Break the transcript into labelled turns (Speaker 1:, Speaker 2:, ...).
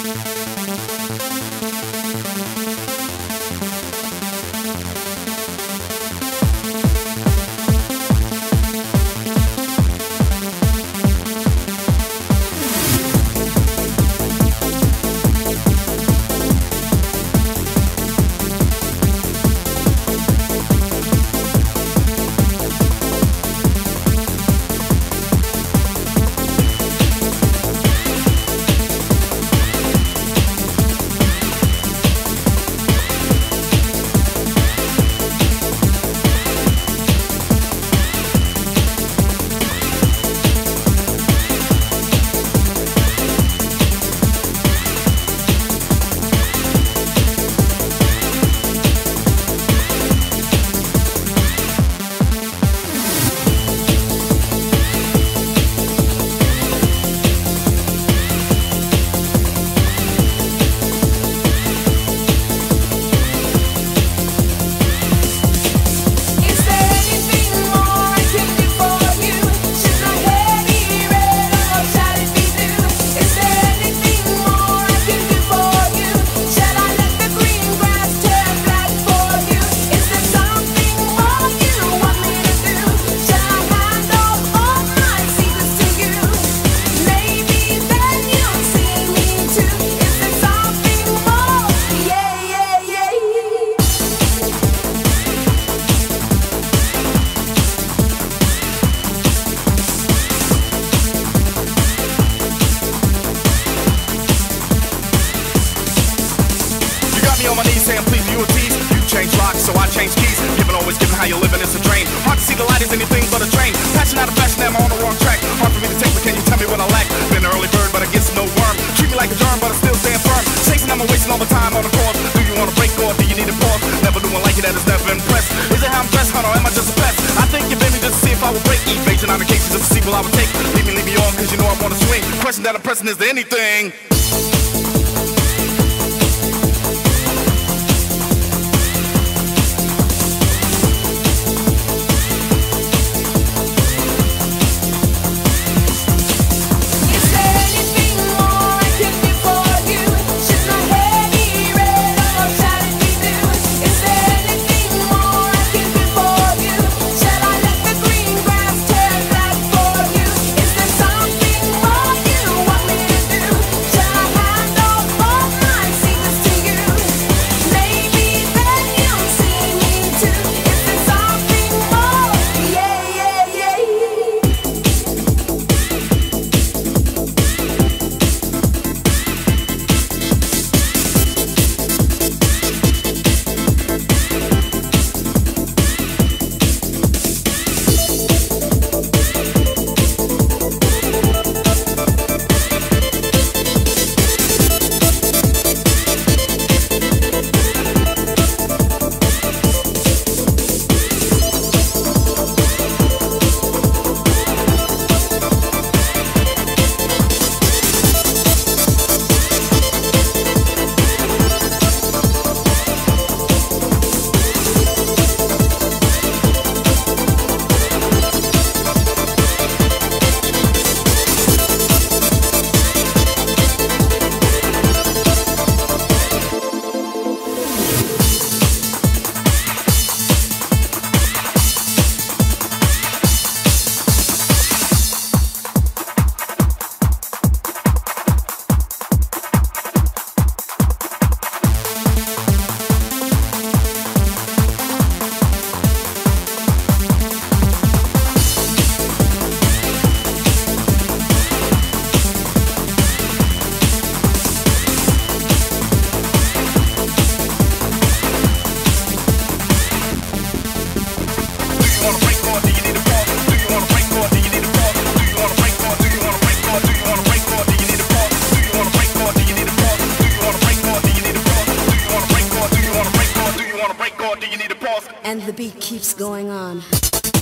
Speaker 1: On my knees saying please you a tease. You change locks so I change keys. Always giving how you're living is a drain. Hard to see the light is anything but a drain. Passion out of fashion, am I on the wrong track? Hard for me to take, but can you tell me what I lack? Been an early bird but I guess no worm. Treat me like a germ but I still stand firm. Chasing I'm wasting all the time on the course. Do you wanna break or do you need a pause? Never do one like you that has never impressed. Is it how I'm dressed, or am I just a pest? I think you bit me just to see if I would break. Evasion out of cases just to see what I would take. Leave me on cause you know I wanna swing. Question that I'm pressing, is there anything?
Speaker 2: And the beat keeps going on.